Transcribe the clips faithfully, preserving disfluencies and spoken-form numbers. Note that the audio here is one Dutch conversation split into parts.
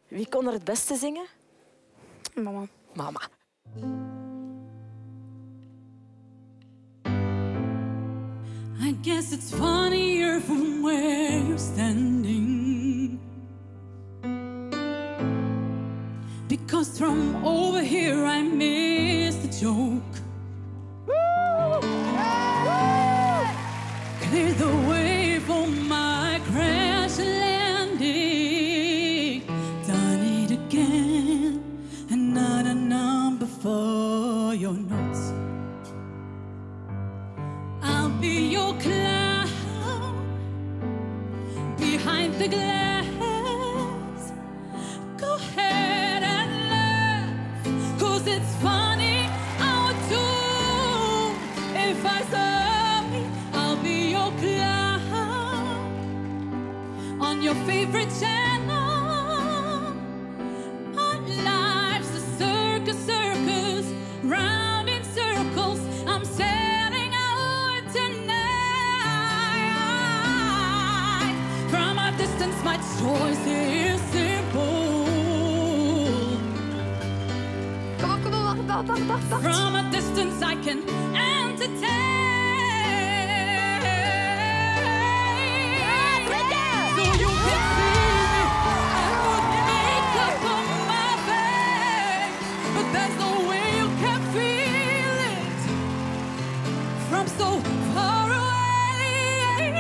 Wie kon er het beste zingen? Mama. Mama. I guess it's funnier from where you're standing, because from over here I missed the joke. Clear the way for my crash landing. Done it again, and not a number for your notes. I'll be your clown behind the glass. Go ahead and laugh, 'cause it's funny how to. If I saw me, I'll be your clown on your favorite channel. My life's a circus, circus, round in circles. I'm setting out tonight. From a distance, my choice is simple. Kom op, kom op, wacht, wacht, wacht, wacht, wacht. From a distance, I can entertain. So you can see me, I put makeup on my face, but there's no way you can feel it from so far away.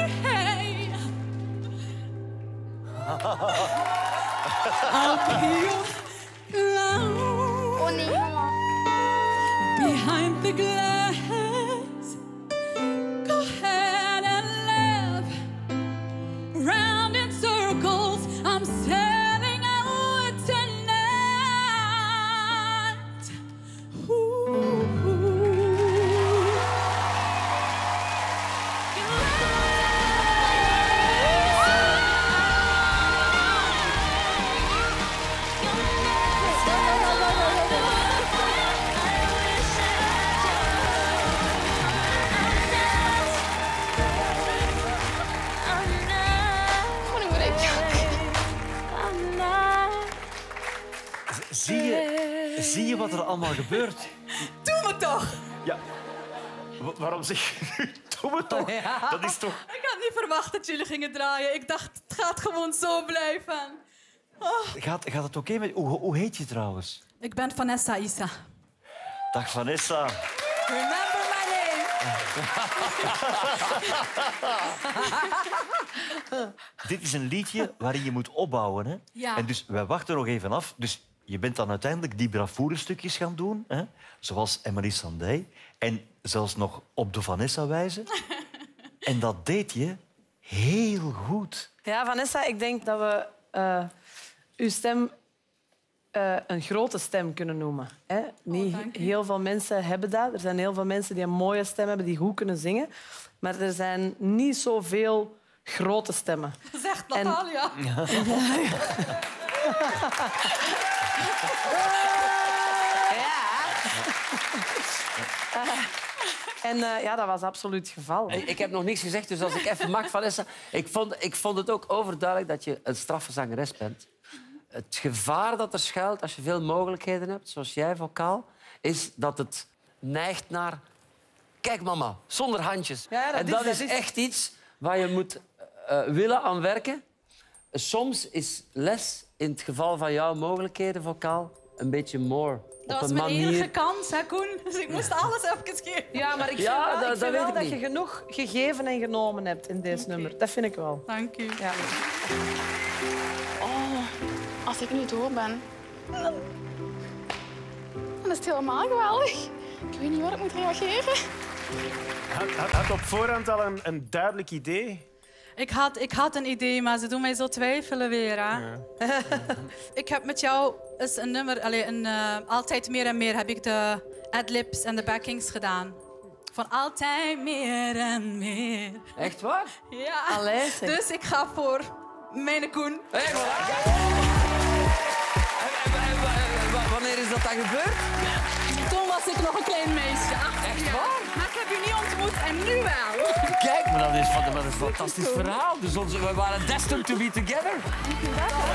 I'll be your clown. Oh nee, mama. Behind the glass, go ahead and laugh. Round in circles, I'm setting out tonight. Ooh. Zie je, zie je wat er allemaal gebeurt? Doe me toch! Ja. Wa- waarom zeg je nu? Doe me toch? Ja. Dat is toch... Ik had niet verwacht dat jullie gingen draaien. Ik dacht, het gaat gewoon zo blijven. Oh. Gaat, gaat het oké met... Hoe, hoe heet je trouwens? Ik ben Vanessa Issa. Dag Vanessa. Remember my name. Dit is een liedje waarin je moet opbouwen. Hè? Ja. En dus wij wachten nog even af. Dus je bent dan uiteindelijk die bravoure-stukjes gaan doen. Hè? Zoals Emily Sandé. En zelfs nog op de Vanessa wijzen. En dat deed je heel goed. Ja, Vanessa, ik denk dat we uh, uw stem uh, een grote stem kunnen noemen. Hè? Niet dank u. heel veel mensen hebben dat. Er zijn heel veel mensen die een mooie stem hebben, die goed kunnen zingen. Maar er zijn niet zoveel grote stemmen. Zegt Natalia. En... ja. Uh, en uh, ja, dat was absoluut het geval. Ik, ik heb nog niks gezegd, dus als ik even mag, Vanessa... Ik vond, ik vond het ook overduidelijk dat je een straffe zangeres bent. Het gevaar dat er schuilt als je veel mogelijkheden hebt, zoals jij vocaal, is dat het neigt naar... Kijk, mama, zonder handjes. Ja, dat en is- dat dat is is- echt iets waar je moet uh, willen aan werken. Soms is les, in het geval van jouw mogelijkheden vocaal, een beetje more. Dat op was een mijn manier... enige kans, hè, Koen. Dus ik moest alles even geven. Ja, maar ik vind Ja, wel, dat- ik dat vind weet wel ik dat niet. je genoeg gegeven en genomen hebt in deze nummer. Dat vind ik wel. Dank u. Ja. Oh, als ik nu door ben, dan, dan is het helemaal geweldig. Ik weet niet waar ik moet reageren. Had, had, had op voorhand al een, een duidelijk idee? Ik had, ik had een idee, maar ze doen mij zo twijfelen weer. Hè? Ja. Ik heb met jou eens een nummer... Allee, een, uh, altijd meer en meer heb ik de adlibs en de backings gedaan. Van altijd meer en meer. Echt waar? Ja. Allee, zeg. Dus ik ga voor mijn Koen. Hey, voilà. En, en, en, en, wa- wanneer is dat dan gebeurd? Toen was ik nog een klein meisje. Echt waar? Maar ik heb u niet ontmoet en nu wel. Kijk, maar dat is, dat is een fantastisch verhaal. Dus onze, we waren destined to be together.